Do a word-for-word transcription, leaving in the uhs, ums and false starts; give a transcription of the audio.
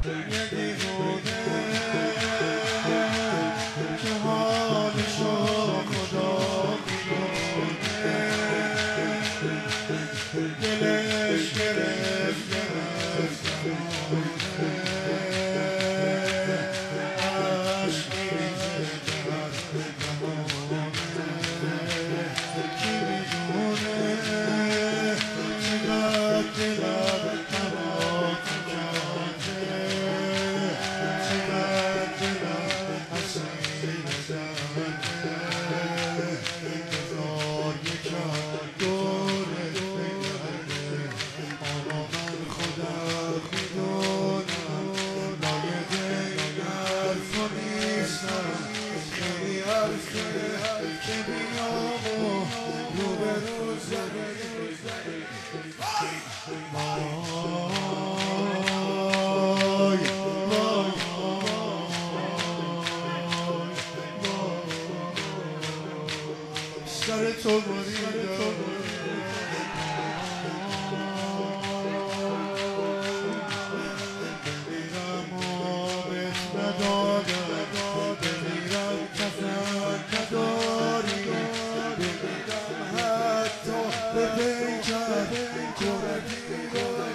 یه دیوونه که حالشو خدا میدونه دلش گرفت گرفت عشق میریزه در دهانه کی میدونه چقدر دلم برات کرده چقدر دلم اسیر درده هزار یکم دوره بگرده اما من خودم میدونم لایق این حرفا نیستم خیلی حرفه که بیام و روبرو زنی وای وای سر تو بریدم بمیرم آبت ندادم بمیرم کفن نداری بمیرم حتی به پیکر کمکی رو